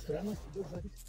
Странно, идет запись.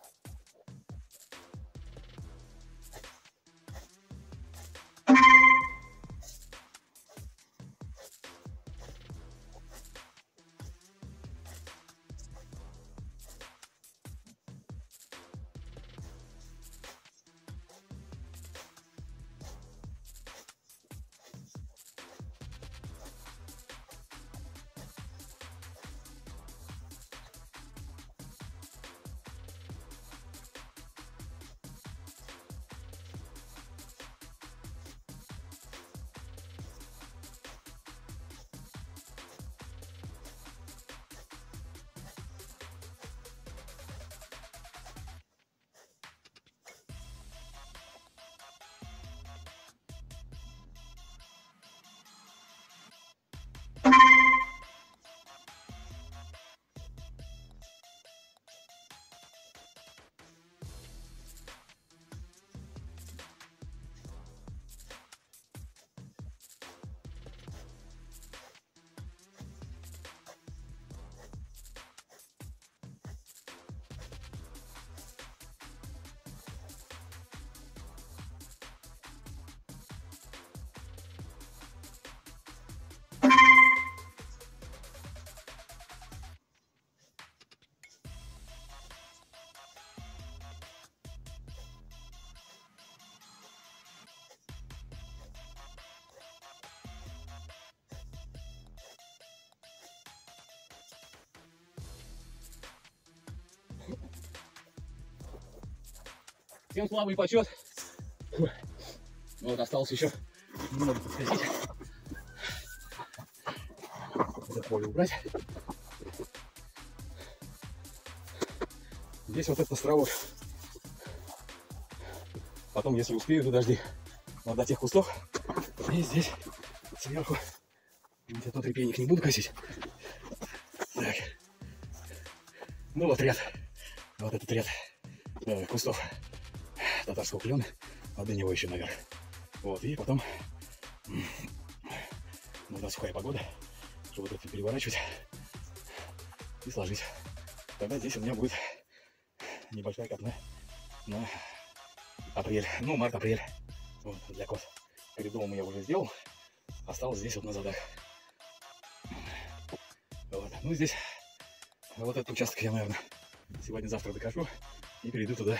Всем слава и почет. Вот осталось еще немного подскочить. Это поле убрать. Здесь вот этот островок. Потом, если успею, до дожди, до тех кустов. И здесь сверху. Этот репейник не буду косить. Так. Ну вот ряд. Вот этот ряд кустов татарского клена, а до него еще наверх. Вот, и потом, когда сухая погода, чтобы вот это переворачивать и сложить. Тогда здесь у меня будет небольшая копна на апрель, ну, март-апрель. Вот, для коз. Перед домом я уже сделал, осталось здесь вот на задах. Вот. Ну, здесь вот этот участок я, наверное, сегодня-завтра докажу и перейду туда.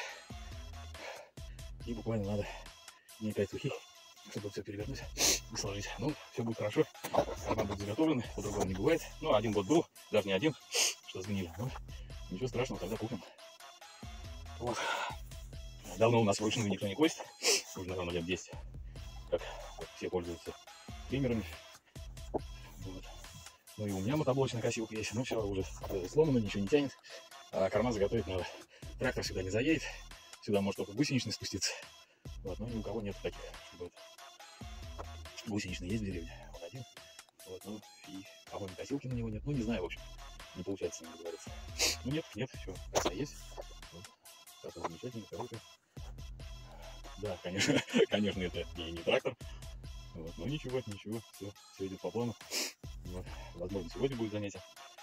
И буквально надо дней 5 сухих, чтобы все перевернуть и сложить. Ну, все будет хорошо. Корма будет заготовлена, по-другому не бывает. Ну, один год был, даже не один, что сгнили. Ну, ничего страшного, тогда купим. Вот. Давно у нас вручную никто не косит. Уже, наверное, лет 10. Как все пользуются триммерами. Вот. Ну и у меня мотоблочная косилка есть. Но все уже сломано, ничего не тянет. А корма заготовить надо. Трактор сюда не заедет. Сюда может только гусеничный спуститься. Вот, но ни у кого нет таких, чтобы это... Гусеничный есть в деревне, он один. Вот, ну и по-моему косилки на него нет. Ну не знаю, в общем, не получается с ним договориться. Ну нет, все, коса есть. Вот. Коса замечательная, коробка. Да, конечно, конечно, это не трактор. Вот, но ничего, все идет по плану. Вот. Возможно, сегодня будет занятие.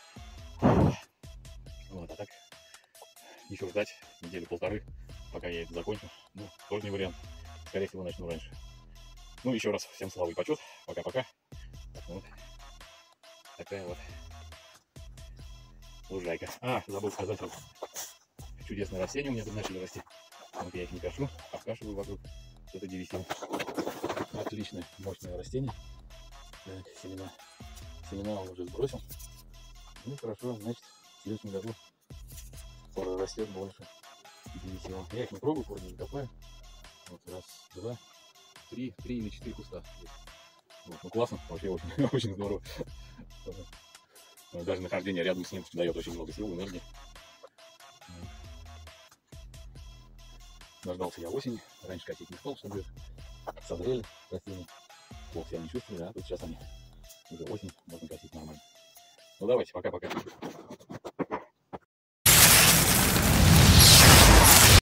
Вот, а так еще ждать недели-полторы, пока я это закончу. Ну, тоже не вариант. Скорее всего, начну раньше. Ну, еще раз всем слава и почет. Пока-пока. Вот. Такая вот лужайка. А, забыл сказать, вот чудесные растения у меня тут начали расти. Вот я их не кашу, обкашиваю вокруг. Это древесина. Отличное, мощное растение. Так, семена он уже сбросил. Ну, хорошо, значит, в следующем году скоро растет больше. Древесина. Я их не пробую, корни не копаю. Вот раз, два, три или 4 куста. Вот, ну классно, вообще очень, очень здорово. Даже нахождение рядом с ним дает очень много сил, энергии. Дождался я осени, раньше косить не стал, чтобы созрели растения. Плохо себя не чувствовали, а тут сейчас они уже осень, можно косить нормально. Ну давайте, пока-пока.